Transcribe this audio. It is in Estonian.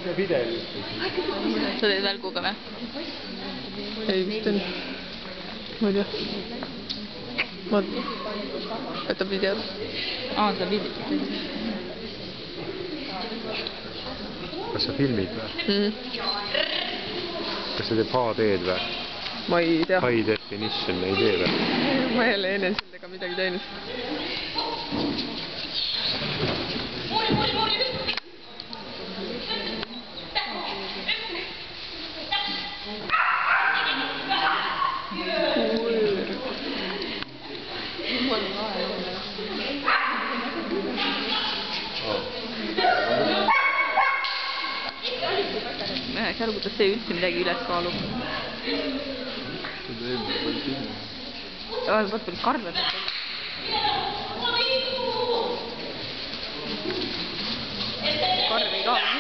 Sa teed välguga või? Ei vist on. Ma ei tea. Ma võtab videot. Seda videot. Kas sa filmid või? Kas sa teeb HD-d või? Ma ei tea. High definition ei tee või? Ma ei ole eneselt ega midagi teinud. Seal kuidas see üldse midagi üles kaalub. Vaat palju karve. Karve ei kaalu.